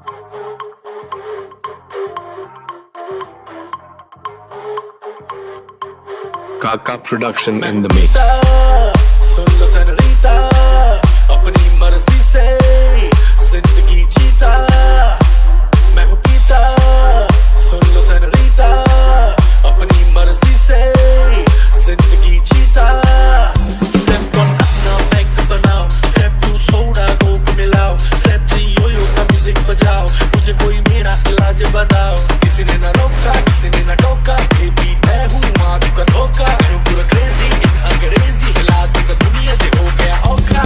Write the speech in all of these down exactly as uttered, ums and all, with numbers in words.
Kaka production in the mix. सुन लो सेनोरीता, अपनी मर्जी से जिंदगी जीता, मैं हूँ पीता। सुन लो सेनोरीता, अपनी मर्जी से जिंदगी जीता। स्टेप वन अपना पैक बनाओ, स्टेप टू सोडा कोक मिलाओ, स्टेप थ्री योयो का म्यूजिक बजाओ, मुझे कोई मेरा इलाज बताओ। किसी ने ना रोका, किसी ने ना टोका, बेबी मैं हूँ आग का धोखा। मैं हूँ पूरा क्रेजी इन अंग्रेजी, हिला दूंगा दुनिया से हो गया औखा।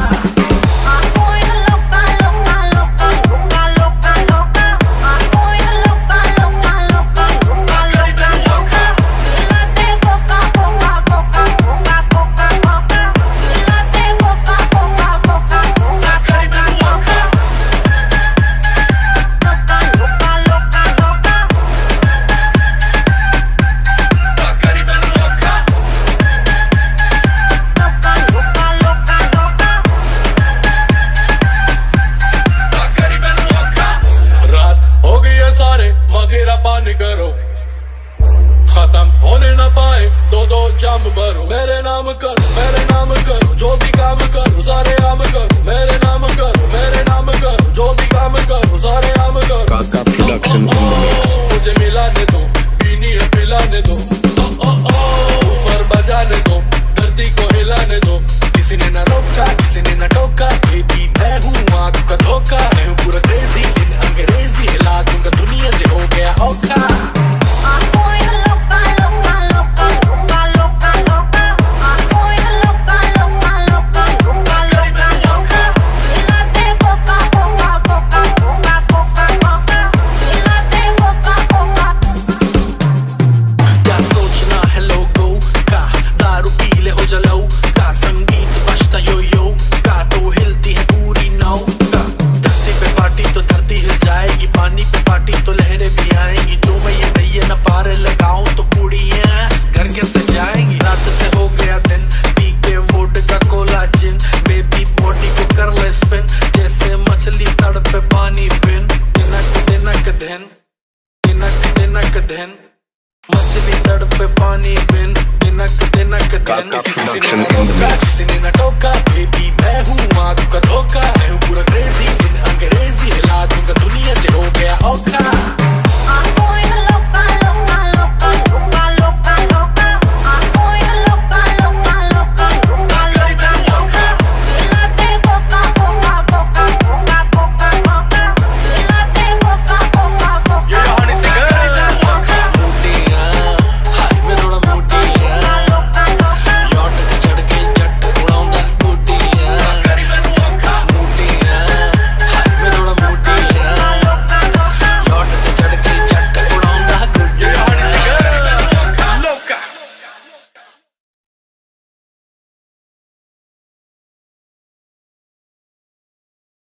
करो खत्म होने न पाए दो दो जाम भरो, मेरे नाम करो, मेरे नाम करो, जो भी काम करो सारे आम करो, मेरे नाम करो, मेरे नाम करो, जो भी काम करो सारे आम करो। Kaka production in the mix. मुझे मिलाने दो, पीनी है पिलाने दो, ऊपर बजाने दो, धरती को हिलाने दो। किसी ने ना रोका, किसी ने ना टोका, बेबी मैं हूँ आग का धोखा। मैं हूँ पूरा क्रेजी इन अंग्रेजी, हिला दूंगा दुनिया से हो गया औखा। Kaka production in the